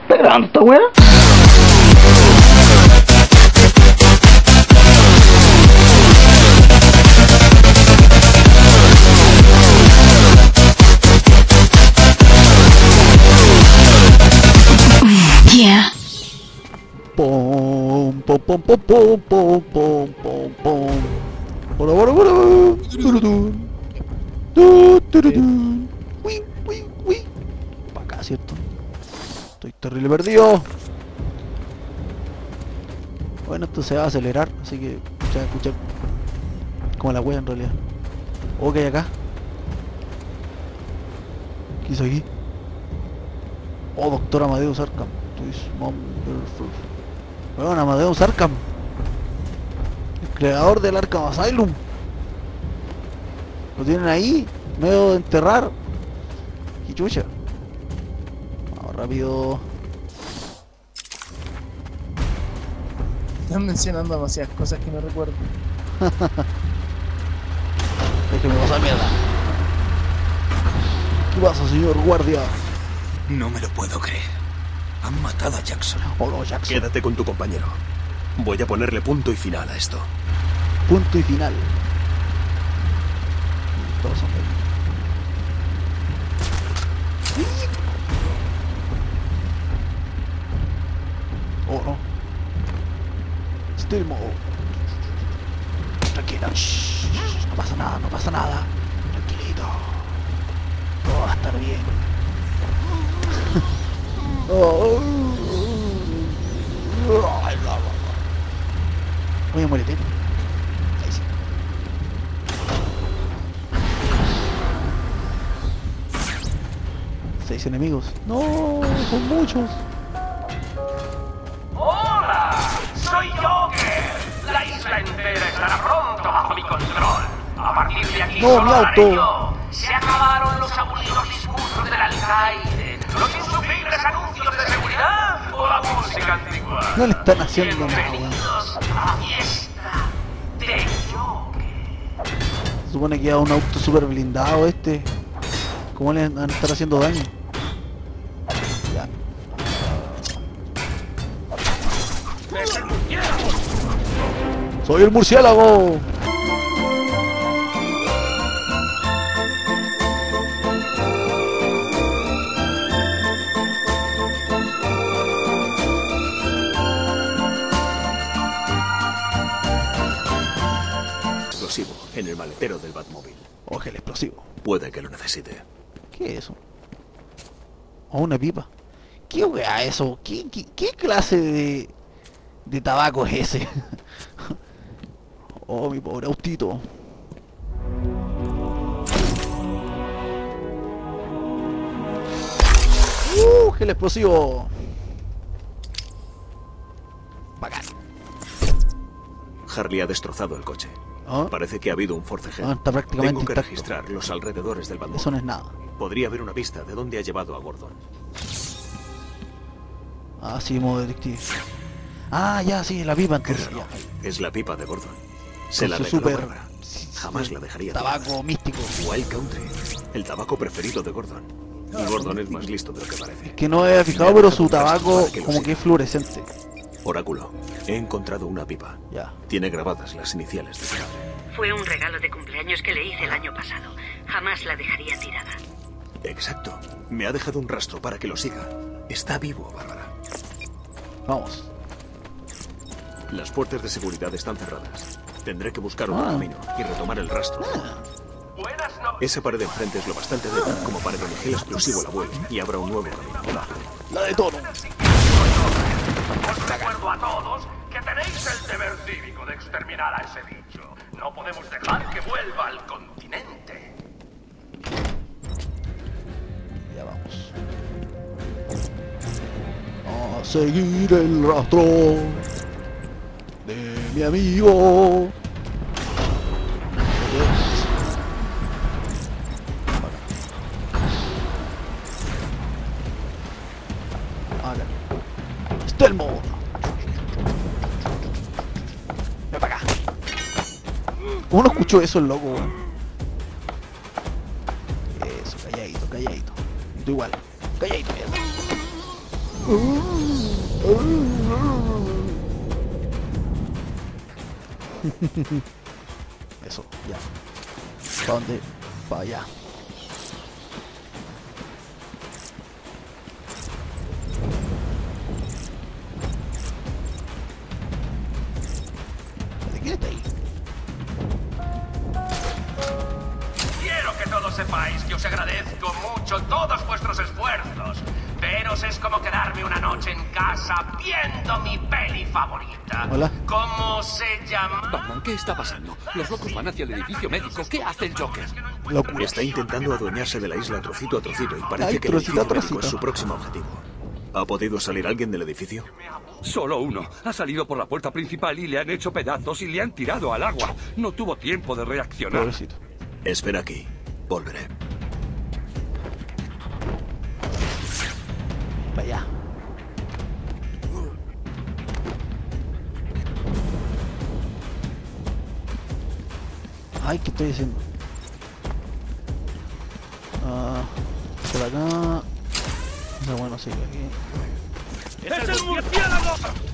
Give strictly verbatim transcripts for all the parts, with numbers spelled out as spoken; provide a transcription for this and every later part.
¿Está grabando esta weá? Yeah. Pom, pom, pom, pom, pom, pom, pom, pom, pom. Bora, bora, bora. Turutun. Tu, turutun. Uy, uy, uy. Pa' acá, ¿cierto? Estoy terrible perdido. Bueno, esto se va a acelerar, así que escucha, escucha. Como la wea en realidad. Oh, ¿qué hay acá? ¿Qué hizo aquí? Oh, doctor Amadeus Arkham. Bueno, Amadeus Arkham, el creador del Arkham Asylum. Lo tienen ahí, medio de enterrar. Y chucha. Vamos rápido. Están mencionando demasiadas cosas que no recuerdo. Déjeme pasar mierda. ¿Qué pasa, señor guardia? No me lo puedo creer. Han matado a Jackson. Oh no, Jackson. Quédate con tu compañero. Voy a ponerle punto y final a esto. Punto y final. Todos son oh no. Still mode. Tranquilo. Shh, no pasa nada, no pasa nada. Tranquilito. Todo va a estar bien. Oh. Voy a morirte. Ahí sí. Seis enemigos. No, son muchos. ¡Hola! ¡Soy Joker! La isla entera estará pronto bajo mi control. A partir de aquí No, solo mi hablaré auto. yo. Se acabaron los aburridos discursos del alcaide, los insufribles anuncios de seguridad o la música antigua. No le están haciendo nada. Bienvenidos a la fiesta de Joker. Se supone que era un auto super blindado este. ¿Cómo le van a estar haciendo daño? Ya. Soy el murciélago. Explosivo en el maletero del Batmóvil. Oje, el explosivo. Puede que lo necesite. ¿Qué es eso? Oh, una pipa. ¿Qué wea eso? ¿Qué, qué, qué clase de, de tabaco es ese? Oh, mi pobre autito. Uh, gel explosivo. Bacán. Harley ha destrozado el coche. ¿Ah? Parece que ha habido un forcejeo. Ah, está prácticamente Tengo que intacto. registrar los alrededores del Batmóvil. Eso no es nada. Podría haber una pista de dónde ha llevado a Gordon. Ah, sí, modo detective. Ah, ya, sí, la pipa Qué entonces. raro. Ya. Es la pipa de Gordon. Se Con la su regaló super- Bárbara. Jamás la dejaría Tabaco tirada. místico. Wild Country, el tabaco preferido de Gordon. Y Gordon es más listo de lo que parece. Que no me había fijado, pero su tabaco como que es fluorescente. Oráculo, he encontrado una pipa. Ya. Tiene grabadas las iniciales de su padre. Fue un regalo de cumpleaños que le hice el año pasado. Jamás la dejaría tirada. Exacto. Me ha dejado un rastro para que lo siga. Está vivo, Bárbara. Vamos. Las puertas de seguridad están cerradas. Tendré que buscar otro Ah. camino y retomar el rastro. Buenas noches. Esa pared de enfrente es lo bastante débil como para que el gel explosivo la vuelva y abra un nuevo camino. La de tono. Os recuerdo a todos que tenéis el deber cívico de exterminar a ese bicho. No podemos dejar que vuelva al continente. Ya vamos. A seguir el rastro de mi amigo. Ahora. Stelmo. Ven para acá. ¿Cómo no escuchó eso el loco, weón? Eso, calladito, calladito. Y tú igual. Calladito, mierda. Eso, ya. ¿Para dónde? Para allá. ¿Quién está ahí? Quiero que todos sepáis que os agradezco mucho todos vuestros esfuerzos. Veros es como quedarme una noche en casa viendo mi peli favorita. Hola. ¿Cómo se llama? Batman, ¿qué está pasando? Los locos van hacia el edificio médico. ¿Qué hace el Joker? Locura. Está intentando adueñarse de la isla trocito a trocito y parece Ay, que el trocito a edificio médico trocito. es su próximo objetivo. ¿Ha podido salir alguien del edificio? Solo uno. Ha salido por la puerta principal y le han hecho pedazos y le han tirado al agua. No tuvo tiempo de reaccionar. Pobrecito. Espera aquí. Volveré. Para allá. Ay, ¿qué estoy haciendo? Ah, por acá. No, bueno, sigue aquí. ¡Es el murciélago!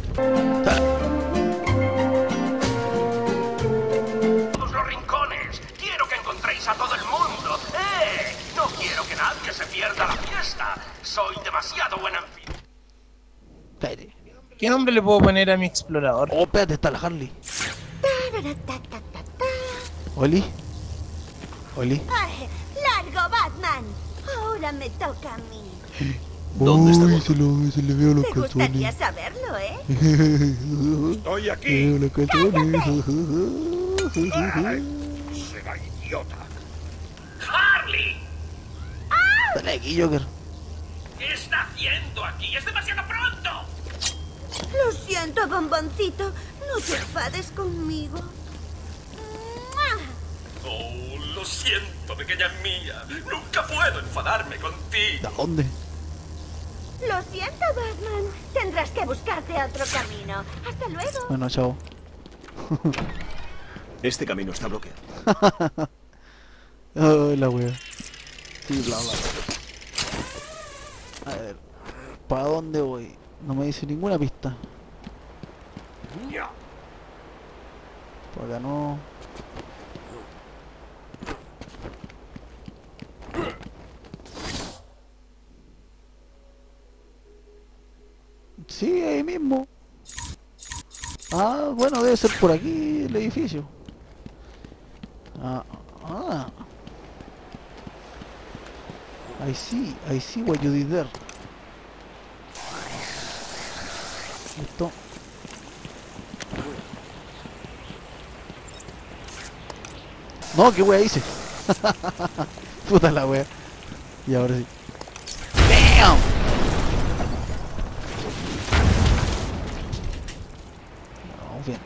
Todos los rincones. Quiero que encontréis a todo el mundo. ¡Eh! No quiero que nadie se pierda la fiesta. Soy demasiado buen anfitrión. Cállate. ¿Qué nombre le puedo poner a mi explorador? Oh, espérate, está la Harley. Oli. Oli. Ay, ¡largo, Batman! Ahora me toca a mí. ¿Dónde está Uy, Gordon? se, lo, se le veo los Te gustaría calzones. saberlo, ¿eh? Estoy Se le veo los calzones. Será idiota. ¡Harley! Dale aquí, Joker. ¿Qué está haciendo aquí? ¡Es demasiado pronto! Lo siento, bomboncito. No te enfades conmigo. ¡Mua! Oh, lo siento, pequeña mía. Nunca puedo enfadarme contigo. ¿De dónde? Lo siento, Batman. Tendrás que buscarte otro camino. Hasta luego. Bueno, chao. Este camino está bloqueado. Ay, la wea. Sí, bla, bla, bla. A ver. ¿Para dónde voy? No me dice ninguna pista. Por acá no. Sí, ahí mismo. Ah, bueno, debe ser por aquí el edificio. Ah, ah. I see, I see what you did there. Listo. No, qué wea hice. Puta la wea. Y ahora sí. ¡Bam! Vamos bien.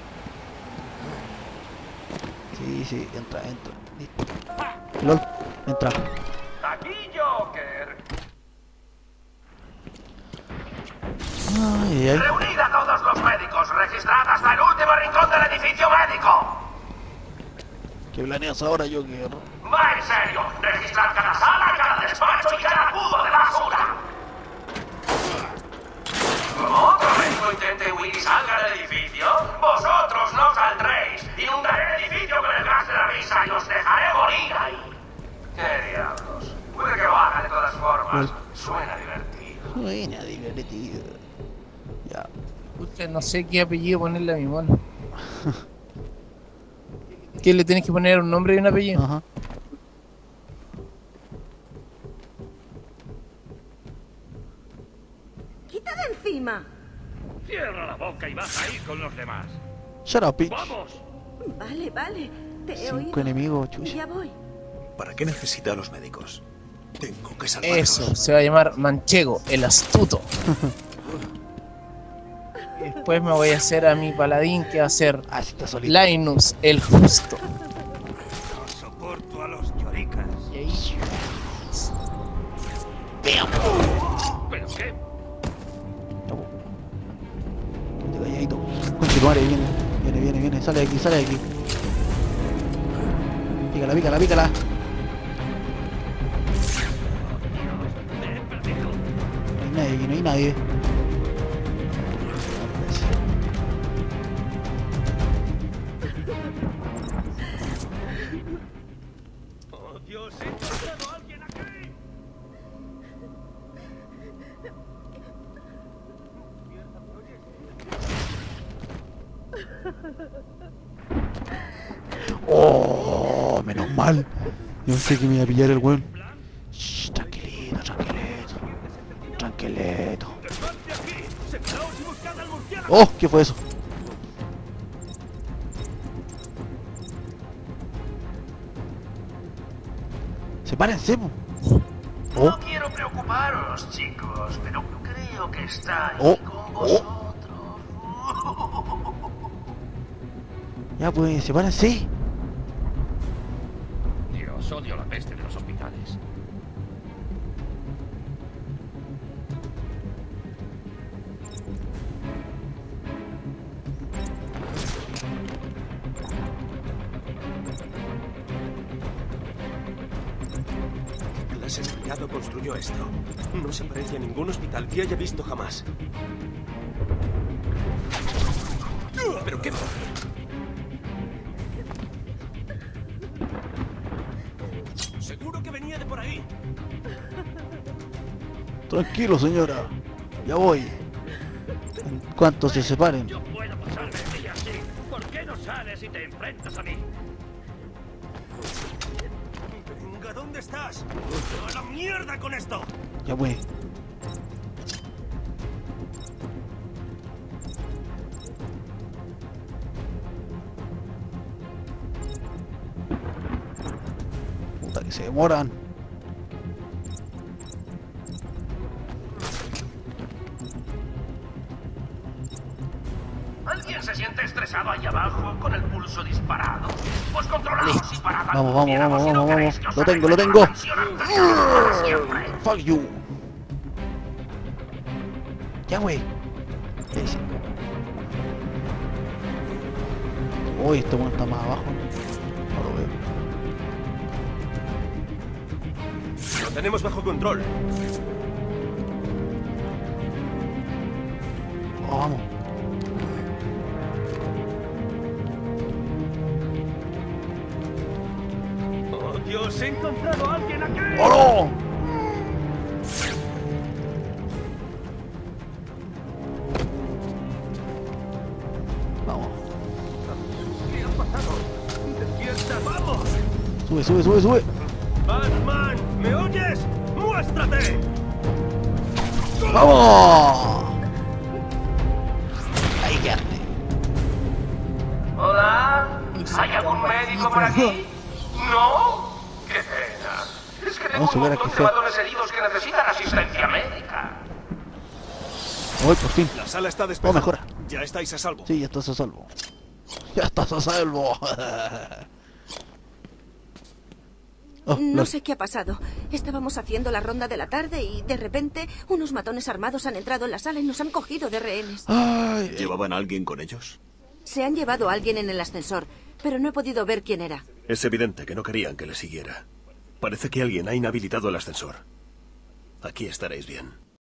Sí, sí, entra, entra. Listo. LOL, entra. Aquí, Joker. Ay, ay, ay. Reunid a todos los médicos. Registrad hasta el último rincón del edificio médico. ¿Qué planeas ahora, Joker? Va en serio. Registrad cada sala, cada despacho y cada cubo de basura. Como otro médico intente huir y salga del edificio, vosotros no saldréis. Inundaré el edificio con el gas de la risa y os dejaré morir ahí. ¿Qué diablos? Puede que lo haga de todas formas. Suena divertido. Buena, divertido. Ya. Pucha, no sé qué apellido ponerle a mi mono. ¿Qué le tenés que poner un nombre y un apellido? Ajá. ¡Quita de encima! Cierra la boca y vas a ir con los demás. Shut up, bitch. ¡Vamos! Vale, vale. Te he Cinco oído. enemigos, chucha. Ya voy. ¿Para qué necesita a los médicos? Tengo que salvarlos. Eso, se va a llamar Manchego, el astuto. Y después me voy a hacer a mi paladín, que va a ser Ah, sí, está solito. Linus, el justo. No soporto a los lloricas. Y ahí, ¿Pero qué? Quédate calladito. Conche tu madre, viene. Viene, viene, viene. Sale de aquí, sale de aquí. Pícala, pícala, pícala. Me he perdido. No hay nadie nadie, aquí no hay nadie. ¡Oh, Dios! ¡He encontrado a alguien aquí! Oh, menos mal. Yo pensé que me iba a pillar el weón. Shh, tranquilito, tranquilito. Tranquilito. Oh, ¿qué fue eso? Sepárense, po. Oh, No quiero preocuparos, chicos, pero creo que está ahí Oh, con oh. vosotros. ya pues, sepárense. Dios, odio la peste de los hospitales. ¿Qué clase de criado construyó esto? No se parece a ningún hospital que haya visto jamás. ¿Pero qué? Seguro que venía de por ahí. Tranquilo, señora. Ya voy. En cuanto se separen. Yo puedo pasarme el día así. ¿Por qué no sales y te enfrentas a mí? Venga, ¿dónde estás? ¡A la mierda con esto! Ya voy. Puta que se demoran. ¿Alguien se siente estresado ahí abajo con el pulso disparado? Pues controlaos y parad al Vamos, vamos, murciélago vamos, si no vamos, queréis vamos. que os Lo tengo, lo arregle tengo. la tensión arterial para siempre. Fuck you. Ya, güey. Ya hice. Uy, este bueno está más abajo. No lo veo. Lo tenemos bajo control. Oh, vamos. ¡Oh, Dios! ¡He encontrado a alguien aquí! ¡Oh, no! Vamos. ¿Qué ha pasado? ¡Despierta! ¡Vamos! Sube, sube, sube, sube. ¡Batman! ¿Me oyes? ¡Muéstrate! ¡Vamos! Ahí quedaste. ¿Hola? ¿Hay algún médico por aquí? ¿No? ¡Qué pena! Es que tengo Vamos a un ver montón aquí, de Fer. matones heridos que necesitan asistencia médica. Voy, por fin. La sala está Oh, despejada. mejora. Ya estáis a salvo. Sí, ya estás a salvo. Ya estás a salvo. Oh, No lol. sé qué ha pasado. Estábamos haciendo la ronda de la tarde y de repente unos matones armados han entrado en la sala y nos han cogido de rehenes. Ay, ¿Llevaban a alguien con ellos? Se han llevado a alguien en el ascensor, pero no he podido ver quién era. Es evidente que no querían que le siguiera. Parece que alguien ha inhabilitado el ascensor. Aquí estaréis bien.